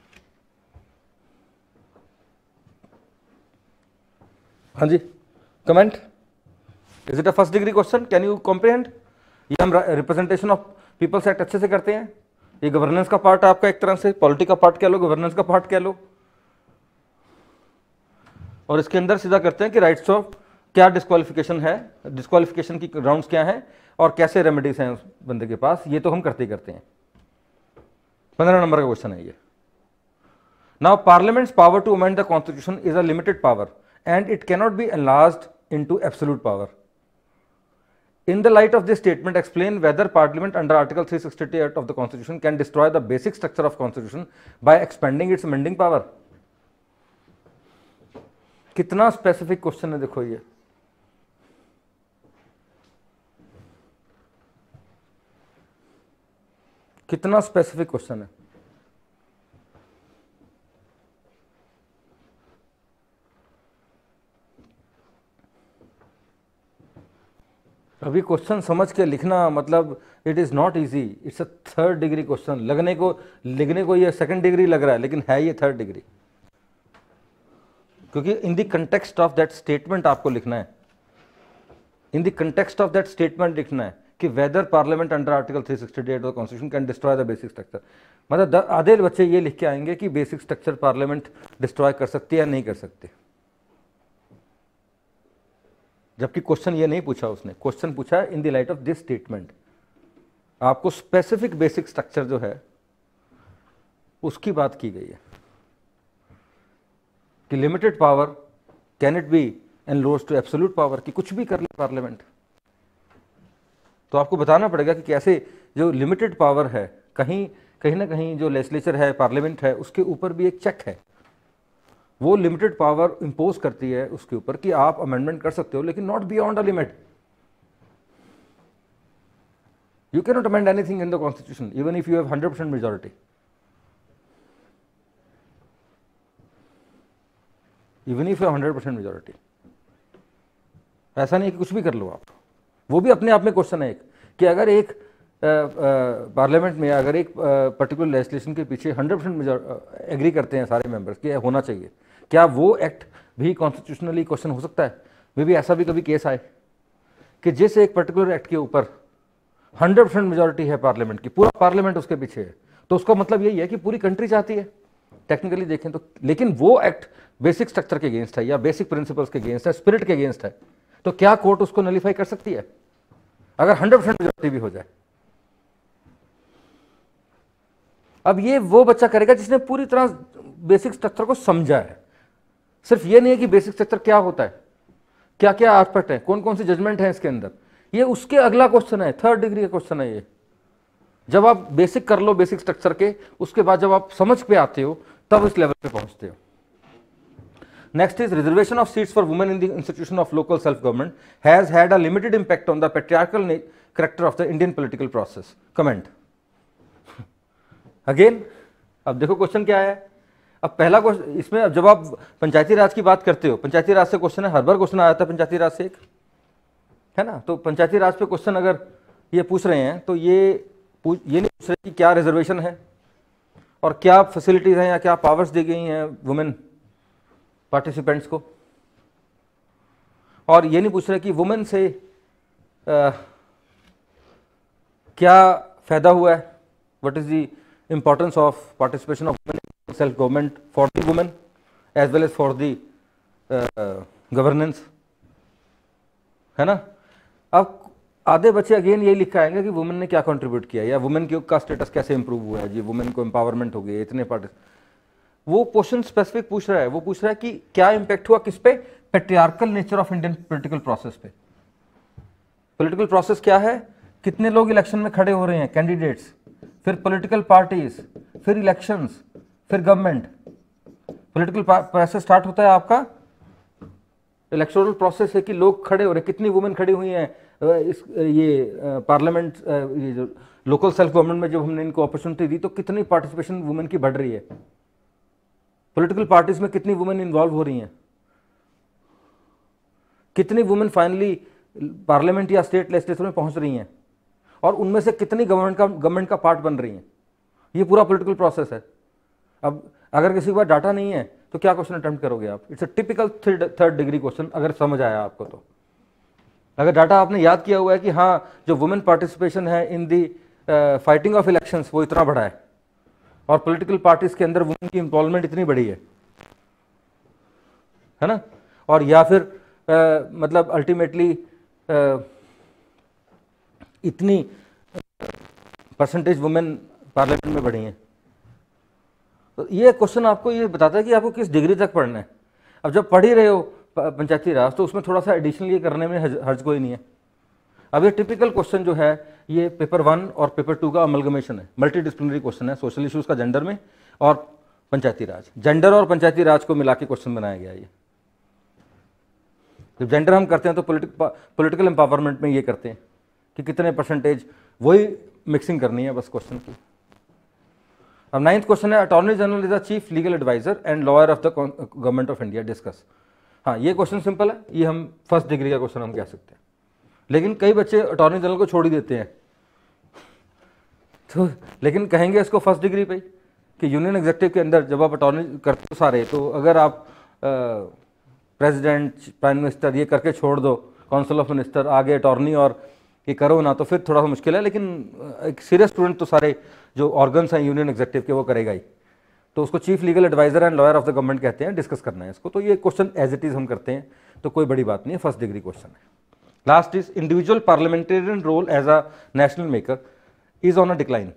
हाँ जी, comment, is it a first degree question, can you comprehend? ये हम रिप्रेजेंटेशन ऑफ पीपल्स एक्ट अच्छे से करते हैं, ये गवर्नेंस का पार्ट आपका, एक तरह से पॉलिटी का पार्ट कह लो, गवर्नेंस का पार्ट कह लो, और इसके अंदर सीधा करते हैं कि राइट्स ऑफ क्या डिस्क्वालिफिकेशन है, डिस्क्वालिफिकेशन की ग्राउंड्स क्या हैं और कैसे रेमेडीज हैं उस बंदे के पास, ये तो हम करते ही करते हैं। 15 नंबर का क्वेश्चन है ये। Now parliament's power to amend the constitution is a limited power and it cannot be enlarged into absolute power. In the light of this statement, explain whether Parliament under Article 368 of the Constitution can destroy the basic structure of Constitution by expanding its amending power। कितना specific question है देखो ये, कितना specific question है। अभी question समझ के लिखना, मतलब it is not easy, it's a third degree question. लगने को, लिखने को ये सेकंड डिग्री लग रहा है, लेकिन है ये थर्ड डिग्री, क्योंकि in the context of that statement आपको लिखना है, in the context of that statement लिखना है कि whether parliament under article 368 of the constitution can destroy the basic structure. मतलब आधे बच्चे ये लिख के आएंगे कि बेसिक स्ट्रक्चर पार्लियामेंट डिस्ट्रॉय कर सकती है या नहीं कर सकते, जबकि क्वेश्चन ये नहीं पूछा उसने, क्वेश्चन पूछा है in the light of this statement. आपको स्पेसिफिक बेसिक स्ट्रक्चर जो है उसकी बात की गई है कि limited power can it be enlarged to absolute power, कि कुछ भी कर ले पार्लियामेंट। तो आपको बताना पड़ेगा कि कैसे जो लिमिटेड पावर है, कहीं ना कहीं जो लेजिस्लेचर है, पार्लियामेंट है, उसके ऊपर भी एक चेक है, वो लिमिटेड पावर इंपोज करती है उसके ऊपर कि आप अमेंडमेंट कर सकते हो, लेकिन not beyond a limit. You cannot amend anything in the constitution even if you have 100% majority. Even if you have 100% majority. ऐसा नहीं कि कुछ भी कर लो आप. वो भी अपने आप में क्वेश्चन है एक कि अगर एक पार्लियामेंट में अगर एक पर्टिकुलर लेजिस्लेशन के पीछे 100% एग्री करते हैं सारे मेंबर्स कि होना चाहिए, क्या वो एक्ट भी कॉन्स्टिट्यूशनली क्वेश्चन हो सकता है? मे भी ऐसा भी कभी केस आए कि जिस एक पर्टिकुलर एक्ट के ऊपर 100% मेजॉरिटी है पार्लियामेंट की, पूरा पार्लियामेंट उसके पीछे है, तो उसका मतलब यही है कि पूरी कंट्री चाहती है टेक्निकली देखें तो, लेकिन वो एक्ट बेसिक स्ट्रक्चर के अगेंस्ट है या बेसिक प्रिंसिपल्स के अगेंस्ट है, स्पिरिट के अगेंस्ट है, तो क्या कोर्ट उसको नलीफाई कर सकती है अगर 100% मेजॉरिटी भी हो जाए? अब ये वो बच्चा करेगा जिसने पूरी तरह बेसिक स्ट्रक्चर को समझा है. सिर्फ ये नहीं है कि बेसिक स्ट्रक्चर क्या होता है, क्या क्या एस्पेक्ट है, कौन कौन सी जजमेंट है इसके अंदर, ये उसके अगला क्वेश्चन है, 3rd डिग्री का क्वेश्चन है ये. जब आप बेसिक कर लो बेसिक स्ट्रक्चर के, उसके बाद जब आप समझ पे आते हो तब इस लेवल पे पहुंचते हो. Next is reservation of seats for women in the institution of local self government has had a limited impact on the patriarchal character of the Indian political process. Comment again. अब देखो question क्या है. अब पहला question इसमें, अब जब आप पंचायती राज की बात करते हो, पंचायती राज से क्वेश्चन है, हर बार क्वेश्चन आया था पंचायती राज से एक, है ना. तो पंचायती राज पे क्वेश्चन अगर ये पूछ रहे हैं तो ये नहीं पूछ रहे कि क्या रिजर्वेशन है और क्या फैसिलिटीज हैं या क्या पावर्स दी गई हैं वुमेन पार्टिसिपेंट्स को, और ये नहीं पूछ रहे कि वुमेन से क्या फायदा हुआ है, what is the importance of participation of women in self government for the women as well as for the governance, है ना. अब आधे बच्चे अगेन यही लिख के आएंगे कि वुमेन ने क्या कंट्रीब्यूट किया या वुमेन का स्टेटस कैसे इंप्रूव हुआ है जी, वुमेन को एम्पावरमेंट हो गई इतने पार्ट. वो क्वेश्चन स्पेसिफिक पूछ रहा है, वो पूछ रहा है कि क्या इंपैक्ट हुआ किस पे, patriarchal nature of Indian political process पे. पॉलिटिकल प्रोसेस क्या है, कितने लोग इलेक्शन में खड़े हो रहे हैं कैंडिडेट्स, फिर पॉलिटिकल पार्टीज, फिर इलेक्शंस, फिर गवर्नमेंट. पॉलिटिकल प्रोसेस स्टार्ट होता है आपका, इलेक्टोरल प्रोसेस है कि लोग खड़े हो रहे, कितनी वुमेन खड़ी हुई हैं इस ये पार्लियामेंट, ये जो लोकल सेल्फ गवर्नमेंट में जब हमने इनको अपॉर्चुनिटी दी तो कितनी पार्टिसिपेशन वुमेन की बढ़ रही है, पॉलिटिकल पार्टीज में कितनी वुमेन इन्वॉल्व हो रही हैं, कितनी वुमेन फाइनली पार्लियामेंट या स्टेट लेजिस्लेचर में पहुंच रही हैं, और उनमें से कितनी गवर्नमेंट का पार्ट बन रही हैं. ये पूरा पॉलिटिकल प्रोसेस है. अब अगर किसी के पास डाटा नहीं है तो क्या क्वेश्चन अटेम्प्ट करोगे आप? It's a typical 3rd degree question अगर समझ आया आपको तो. अगर डाटा आपने याद किया हुआ है कि हाँ जो वुमेन पार्टिसिपेशन है in the fighting of elections वो इतना बड़ा है और पॉलिटिकल पार्टीज के अंदर वुमेन की इन्वॉल्वमेंट इतनी बड़ी है ना, और या फिर मतलब अल्टीमेटली इतनी परसेंटेज वुमेन पार्लियामेंट में बढ़ी हैं. तो ये क्वेश्चन आपको ये बताता है कि आपको किस डिग्री तक पढ़ना है. अब जब पढ़ ही रहे हो पंचायती राज तो उसमें थोड़ा सा एडिशनल ये करने में हर्ज कोई नहीं है. अब ये टिपिकल क्वेश्चन जो है ये पेपर 1 और पेपर 2 का अमलगमेशन है, मल्टी डिसिप्लिनरी क्वेश्चन है, सोशल इश्यूज का जेंडर में और पंचायती राज, जेंडर और पंचायती राज को मिला के क्वेश्चन बनाया गया. ये जब जेंडर हम करते हैं तो पॉलिटिकल एम्पावरमेंट में ये करते हैं कि कितने परसेंटेज, वही मिक्सिंग करनी है बस क्वेश्चन की. अब 9th क्वेश्चन है, attorney general is the chief legal adviser and lawyer of the government of India, discuss. हाँ ये क्वेश्चन सिंपल है, ये हम 1st डिग्री का क्वेश्चन हम कह सकते हैं, लेकिन कई बच्चे अटॉर्नी जनरल को छोड़ ही देते हैं तो, लेकिन कहेंगे इसको 1st डिग्री पे कि यूनियन एग्जेक्टिव के अंदर जब आप अटॉर्नी करते हो सारे, तो अगर आप प्रेसिडेंट, प्राइम मिनिस्टर ये करके छोड़ दो, काउंसिल ऑफ मिनिस्टर, आगे अटॉर्नी और ये करो ना, तो फिर थोड़ा सा मुश्किल है. लेकिन एक सीरियस स्टूडेंट तो सारे जो ऑर्गन्स हैं यूनियन एग्जेक्टिव के वो करेगा ही, तो उसको chief legal adviser and lawyer of the government कहते हैं, डिस्कस करना है इसको. तो ये क्वेश्चन एज इट इज हम करते हैं तो कोई बड़ी बात नहीं है, 1st डिग्री क्वेश्चन है. Last is individual parliamentarian role as a national maker is on a decline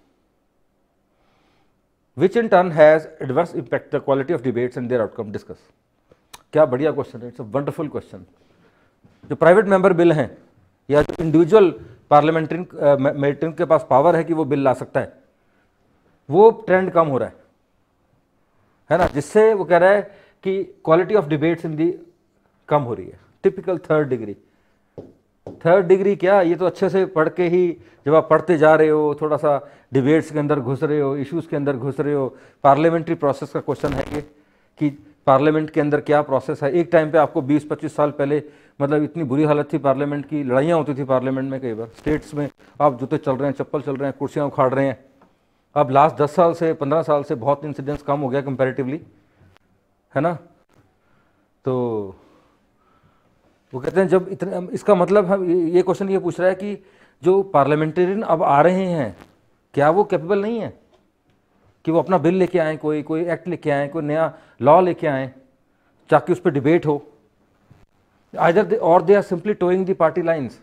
which in turn has adverse impact the quality of debates and their outcome, discuss. क्या बढ़िया क्वेश्चन है, it's a wonderful question. जो private member bill हैं या जो individual parliamentarian के पास power है कि वो बिल ला सकता है, वो ट्रेंड कम हो रहा है ना, जिससे वो कह रहा है कि quality of debates in the कम हो रही है. Typical 3rd degree. Third degree क्या, ये तो अच्छे से पढ़ के ही, जब आप पढ़ते जा रहे हो, थोड़ा सा डिबेट्स के अंदर घुस रहे हो, इश्यूज़ के अंदर घुस रहे हो, पार्लियामेंट्री प्रोसेस का क्वेश्चन है ये कि पार्लियामेंट के अंदर क्या प्रोसेस है। एक टाइम पे आपको 20-25 साल पहले मतलब इतनी बुरी हालत थी पार्लियामेंट की, लड़ाइयाँ होती थी पार्लियामेंट में, कई बार स्टेट्स में आप जूते चल रहे हैं, चप्पल चल रहे हैं, कुर्सियाँ उखाड़ रहे हैं। अब लास्ट 10 साल से 15 साल से बहुत इंसिडेंट्स कम हो गया कंपैरेटिवली, है ना। तो वो कहते हैं जब इतने, इसका मतलब हम ये क्वेश्चन ये पूछ रहा है कि जो पार्लियामेंटेरियन अब आ रहे हैं, क्या वो कैपेबल नहीं है कि वो अपना बिल लेके आएँ, कोई एक्ट लेके आएँ, कोई नया लॉ लेके आएँ ताकि उस पर डिबेट हो। आइदर और they are simply toeing the party lines.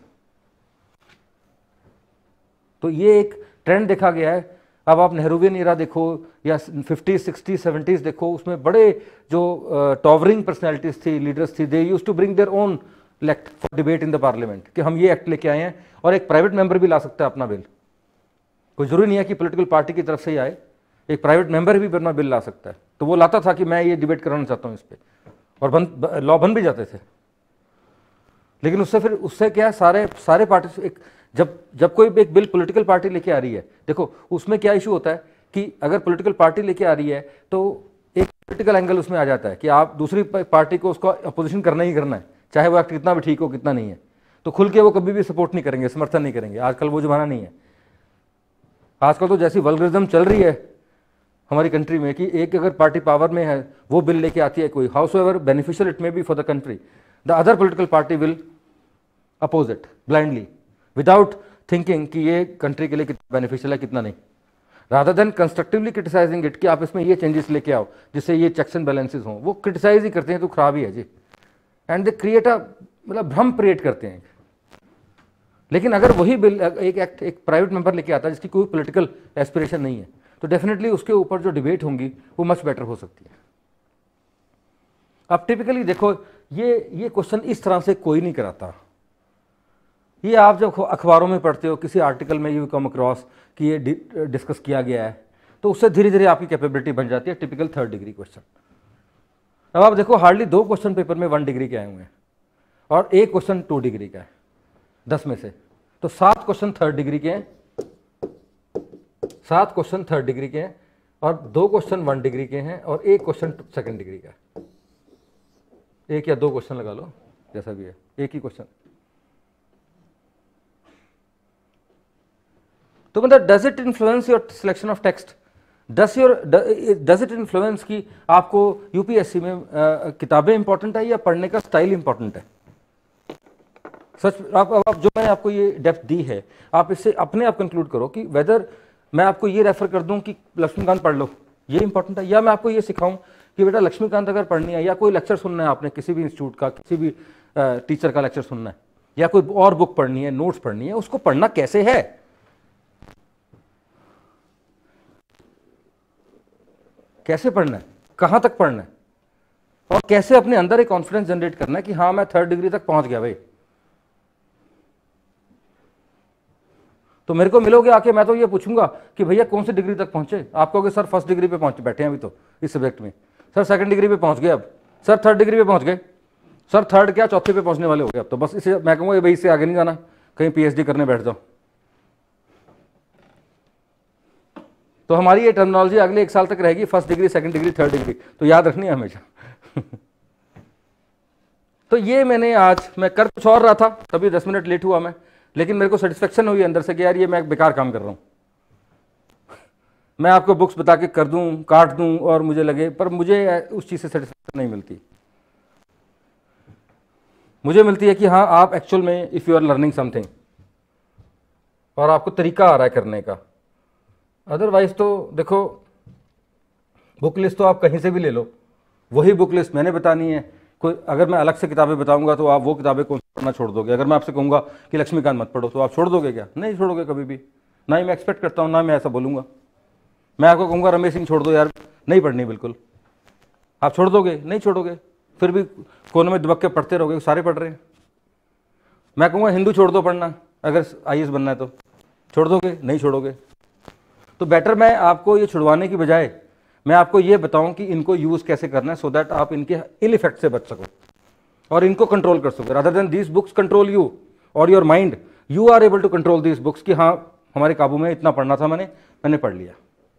तो ये एक ट्रेंड देखा गया है। अब आप नेहरूवियन इरा देखो या 50s 60s 70s देखो, उसमें बड़े जो टॉवरिंग पर्सनैलिटीज थी, लीडर्स थी, they use to bring their own act for debate in the parliament कि हम ये एक्ट लेके आए हैं। और एक प्राइवेट मेंबर भी ला सकता है अपना बिल, कोई जरूरी नहीं है कि पॉलिटिकल पार्टी की तरफ से ही आए, एक प्राइवेट मेंबर भी अपना बिल ला सकता है। तो वो लाता था कि मैं ये डिबेट कराना चाहता हूँ इस पर, और लॉ बन भी जाते थे। लेकिन उससे क्या है, सारे पार्टी एक, जब कोई एक बिल पॉलिटिकल पार्टी लेके आ रही है, देखो उसमें क्या इशू होता है कि अगर पॉलिटिकल पार्टी लेके आ रही है तो एक पॉलिटिकल एंगल उसमें आ जाता है कि आप दूसरी पार्टी को उसका अपोजिशन करना ही करना है, चाहे वो एक्ट कितना भी ठीक हो कितना नहीं है। तो खुल के वो कभी भी सपोर्ट नहीं करेंगे, समर्थन नहीं करेंगे। आजकल वो जमाना नहीं है। आजकल तो जैसी वल्गरिज्म चल रही है हमारी कंट्री में कि एक अगर पार्टी पावर में है, वो बिल लेके आती है कोई, however beneficial it may be for the country, the other political party will oppose it blindly without thinking कि ये कंट्री के लिए कितना बेनिफिशियल है कितना नहीं, rather than constructively criticising it कि आप इसमें ये चेंजेस लेके आओ जिससे ये चेक्स एंड बैलेंसेस हों। वो क्रिटिसाइज ही करते हैं तो खराब ही है जी, एंड दे क्रिएट अ मतलब भ्रम क्रिएट करते हैं। लेकिन अगर वही बिल एक एक्ट एक प्राइवेट मेंबर लेके आता है जिसकी कोई पॉलिटिकल एस्पिरेशन नहीं है, तो डेफिनेटली उसके ऊपर जो डिबेट होंगी वो मच बेटर हो सकती है। अब टिपिकली देखो ये क्वेश्चन इस तरह से कोई नहीं कराता। ये आप जब अखबारों में पढ़ते हो, किसी आर्टिकल में यू कम अक्रॉस कि ये डिस्कस किया गया है, तो उससे धीरे धीरे आपकी कैपेबिलिटी बन जाती है। Typical 3rd degree question. अब आप देखो हार्डली 2 क्वेश्चन पेपर में 1 डिग्री के आए हुए हैं और एक क्वेश्चन 2 डिग्री का है 10 में से, तो 7 क्वेश्चन 3rd डिग्री के हैं, 7 क्वेश्चन 3rd डिग्री के हैं और 2 क्वेश्चन 1 डिग्री के हैं और एक क्वेश्चन 2nd डिग्री का है। एक या 2 क्वेश्चन लगा लो, जैसा भी है, एक ही क्वेश्चन। तो मतलब does it influence your selection of text, does it influence कि आपको यूपीएससी में किताबें इंपॉर्टेंट है या पढ़ने का स्टाइल इंपॉर्टेंट है। सच आप जो मैंने आपको ये डेप्थ दी है, आप इससे अपने आप कंक्लूड करो कि वेदर मैं आपको ये रेफर कर दूं कि लक्ष्मीकांत पढ़ लो, ये इंपॉर्टेंट है, या मैं आपको ये सिखाऊं कि बेटा लक्ष्मीकांत अगर पढ़नी है या कोई लेक्चर सुनना है आपने किसी भी इंस्टीट्यूट का, किसी भी टीचर का लेक्चर सुनना है, या कोई और बुक पढ़नी है, नोट्स पढ़नी है, उसको पढ़ना कैसे है, कैसे पढ़ना है, कहाँ तक पढ़ना है, और कैसे अपने अंदर एक कॉन्फिडेंस जनरेट करना है कि हाँ मैं 3rd डिग्री तक पहुंच गया भाई। तो मेरे को मिलोगे आके, मैं तो ये पूछूंगा कि भैया कौन सी डिग्री तक पहुंचे। आप कहोगे सर 1st डिग्री पे पहुंच बैठे हैं अभी तो इस सब्जेक्ट में, सर 2nd डिग्री पे पहुंच गए, अब सर 3rd डिग्री पे पहुंच गए, सर 3rd क्या 4थे पे पहुंचने वाले हो गए अब तो। बस इसे मैं कहूँगा भाई इससे आगे नहीं जाना, कहीं पीएचडी करने बैठ जाओ। तो हमारी ये टर्मिनोलॉजी अगले 1 साल तक रहेगी, 1st degree 2nd degree 3rd degree, तो याद रखनी है हमेशा। तो ये मैंने आज, मैं कर कुछ और रहा था तभी 10 मिनट लेट हुआ मैं, लेकिन मेरे को सेटिस्फेक्शन हुई अंदर से कि यार ये मैं बेकार काम कर रहा हूँ। मैं आपको बुक्स बता के कर दूं, काट दूं और मुझे लगे, पर मुझे उस चीज़ से सेटिस्फेक्शन नहीं मिलती। मुझे मिलती है कि हाँ आप एक्चुअल में if you are learning something और आपको तरीका आ रहा है करने का। अदरवाइज तो देखो बुक लिस्ट तो आप कहीं से भी ले लो, वही बुक लिस्ट मैंने बतानी है। कोई अगर मैं अलग से किताबें बताऊंगा तो आप वो किताबें कौन सी पढ़ना छोड़ दोगे। अगर मैं आपसे कहूँगा कि लक्ष्मीकांत मत पढ़ो तो आप छोड़ दोगे क्या? नहीं छोड़ोगे कभी भी, ना ही मैं एक्सपेक्ट करता हूँ, ना मैं ऐसा बोलूँगा। मैं आपको कहूँगा रमेश सिंह छोड़ दो यार, नहीं पढ़नी बिल्कुल, आप छोड़ दोगे? नहीं छोड़ोगे, फिर भी कोने में दुबक के पढ़ते रहोगे, सारे पढ़ रहे हैं। मैं कहूँगा हिंदू छोड़ दो पढ़ना, अगर IAS बनना है तो छोड़ दोगे? नहीं छोड़ोगे। तो बेटर मैं आपको ये छुड़वाने की बजाय मैं आपको ये बताऊं कि इनको यूज़ कैसे करना है, सो दैट आप इनके इल इफेक्ट से बच सको और इनको कंट्रोल कर सको, rather than these books control you और your mind, you are able to control this books कि हाँ हमारे काबू में, इतना पढ़ना था मैंने पढ़ लिया।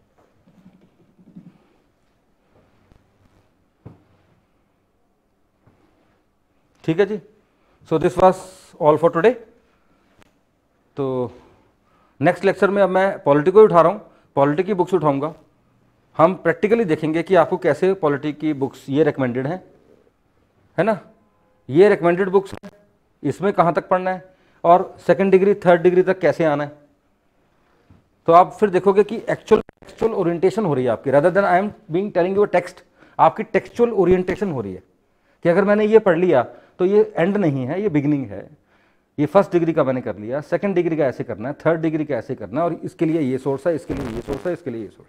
ठीक है जी। So this was all for today. तो नेक्स्ट लेक्चर में अब मैं पॉलिटी को ही उठा रहा हूँ, पॉलिटी की बुक्स उठाऊंगा। हम प्रैक्टिकली देखेंगे कि आपको कैसे पॉलिटी की बुक्स ये रिकमेंडेड हैं, है ना, ये रिकमेंडेड बुक्स हैं, इसमें कहाँ तक पढ़ना है और सेकंड डिग्री थर्ड डिग्री तक कैसे आना है। तो आप फिर देखोगे कि एक्चुअल ओरिएंटेशन हो रही है आपकी, rather than I am being telling you text, आपकी टेक्सचुअल ओरिएंटेशन हो रही है कि अगर मैंने ये पढ़ लिया तो ये एंड नहीं है, ये बिगिनिंग है। ये फर्स्ट डिग्री का मैंने कर लिया, सेकंड डिग्री का ऐसे करना है, थर्ड डिग्री का ऐसे करना है, और इसके लिए ये सोर्स है, इसके लिए ये सोर्स है, इसके लिए ये सोर्स।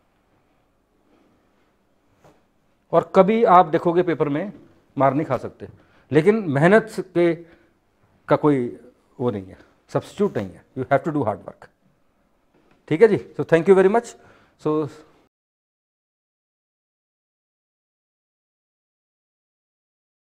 और कभी आप देखोगे पेपर में मार नहीं खा सकते, लेकिन मेहनत के का कोई वो नहीं है, सब्स्टिट्यूट नहीं है, you have to do hard work. ठीक है जी। So thank you very much. So